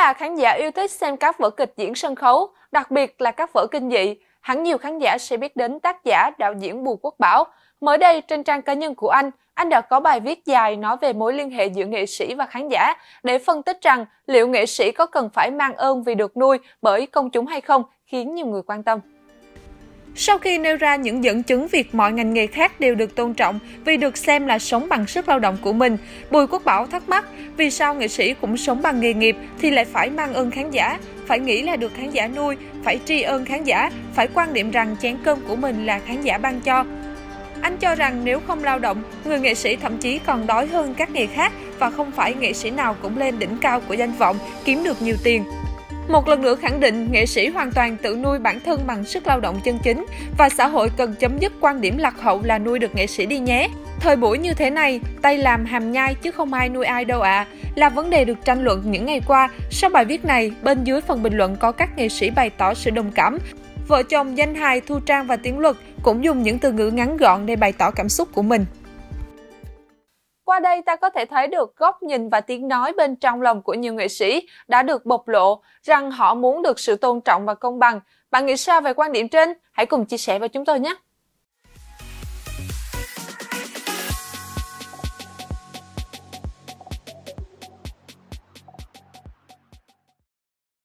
là khán giả yêu thích xem các vở kịch diễn sân khấu, đặc biệt là các vở kinh dị, hẳn nhiều khán giả sẽ biết đến tác giả, đạo diễn Bùi Quốc Bảo. Mới đây, trên trang cá nhân của anh đã có bài viết dài nói về mối liên hệ giữa nghệ sĩ và khán giả để phân tích rằng liệu nghệ sĩ có cần phải mang ơn vì được nuôi bởi công chúng hay không, khiến nhiều người quan tâm. Sau khi nêu ra những dẫn chứng việc mọi ngành nghề khác đều được tôn trọng vì được xem là sống bằng sức lao động của mình, Bùi Quốc Bảo thắc mắc vì sao nghệ sĩ cũng sống bằng nghề nghiệp thì lại phải mang ơn khán giả, phải nghĩ là được khán giả nuôi, phải tri ân khán giả, phải quan niệm rằng chén cơm của mình là khán giả ban cho. Anh cho rằng nếu không lao động, người nghệ sĩ thậm chí còn đói hơn các nghề khác và không phải nghệ sĩ nào cũng lên đỉnh cao của danh vọng, kiếm được nhiều tiền. Một lần nữa khẳng định nghệ sĩ hoàn toàn tự nuôi bản thân bằng sức lao động chân chính và xã hội cần chấm dứt quan điểm lạc hậu là nuôi được nghệ sĩ đi nhé. Thời buổi như thế này, tay làm hàm nhai chứ không ai nuôi ai đâu ạ, là vấn đề được tranh luận những ngày qua. Sau bài viết này, bên dưới phần bình luận có các nghệ sĩ bày tỏ sự đồng cảm. Vợ chồng danh hài Thu Trang và Tiến Luật cũng dùng những từ ngữ ngắn gọn để bày tỏ cảm xúc của mình. Qua đây ta có thể thấy được góc nhìn và tiếng nói bên trong lòng của nhiều nghệ sĩ đã được bộc lộ rằng họ muốn được sự tôn trọng và công bằng. Bạn nghĩ sao về quan điểm trên? Hãy cùng chia sẻ với chúng tôi nhé!